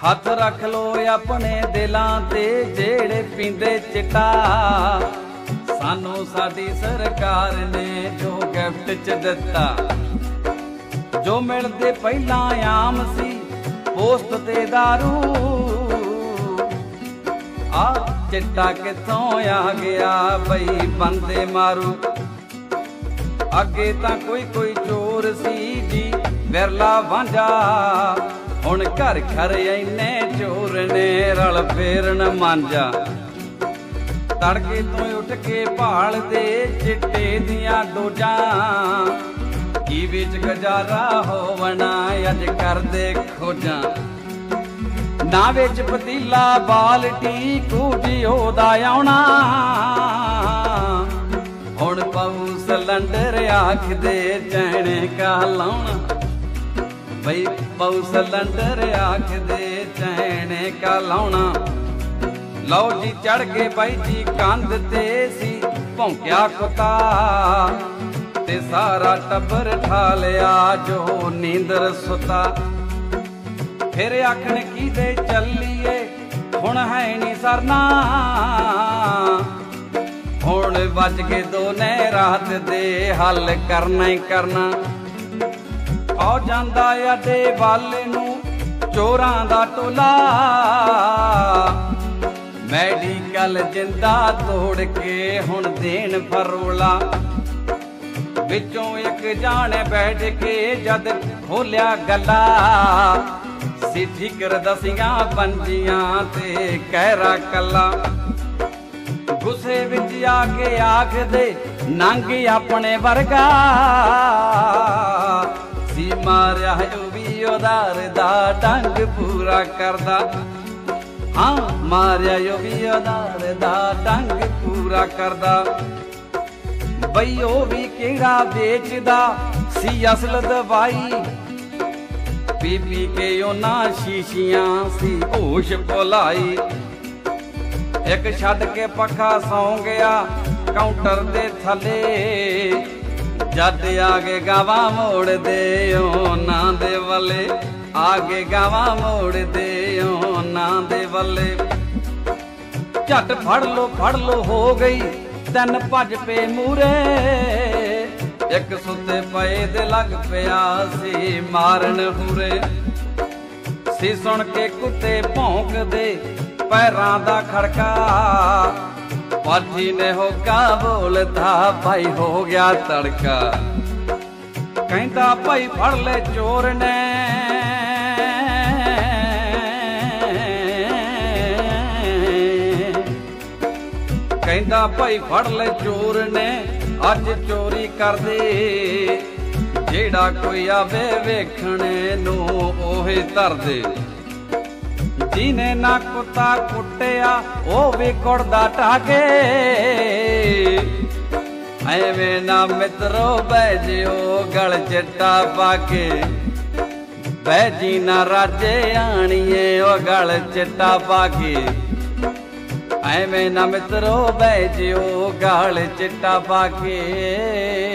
हथ रख लो अपने दिलां ते जेड़े पींदे चिट्टा। सानू साडी सरकार ने जो गिफ्ट च दिता, जो मिलदे पहला आम सी पोस्ट ते दारू। आ चिट्टा किथों आ गया बई बंदे मारू। अगे तां कोई चोर सी जी विरला वांझा, हुण घर घर इन्ने चोर ने रल फेरन मांझा। तड़के तो उठ के भाल दे चिट्टे दियां डोजां, की विच गुजारा होवना अज कर दे खोजां। ना विच पतीला बाल्टी कूजी ओदा आउणा, हुण पऊ सिलेंडर आख दे चैने का लाउणा। बई पऊ सिलेंडर आख दे चैने का लाउणा। लो जी चढ़ गए बाई जी कंध ते सी भौंकिया कुत्ता, ते सारा टब्बर ठा लिया जो नींदर सुता। फिर आखण की दे चलिए हुण है नी सरना, हुण बज के दोने रात दे हल करना ही करना। आ जांदा अडे वाले नू चोरां दा टोला, मैडिकल जिंदा तोड़ के हुण देन फरोला। विचों एक जाने बैठ के जद खोलिया गला, सी ठिकर दसियां पंजियां ते कहरा कला। गुस्से विच आके आख दे नंग अपने वर्गा, सी मारिया भी उधार दा डंग पूरा करदा। हाँ मारिया यो भी उधार दा डंग पूरा करदा। बई ओ भी केड़ा बेचदा सी असल दवाई, पी पी के ओना शीशियां सी होश भुलाई। एक छड़ के पखा सौ गया काउंटर दे थले, जद आगे गावा मोड़ दे ओना दे वले। आगे गावा मोड़ दे ओना दे वले। झट फड़ लो हो गई तन भज पे मूरे, एक सुते पए दे लग पिया सी मारन हुरे। सी सुन के कुत्ते भौंक दे पैरां दा खड़का, पाठी ने होका बोलता भाई हो गया तड़का। कहता भाई फड़ ले चोर ने, कहता भाई फड़ ले चोर ने अज चोरी कर दे। जेड़ा कोई आवे वेखणे नू ओहे धर दे। जिने ना कुत्ता कुटिया ओ भी कुड़दा टाके, एवें ना मित्रो बैजियो गल चिट्टा पाके। बैजी ना राजे आनिए ओ गल चिट्टा पाके, एवें ना मित्रो बैजियो गल चिट्टा पाके।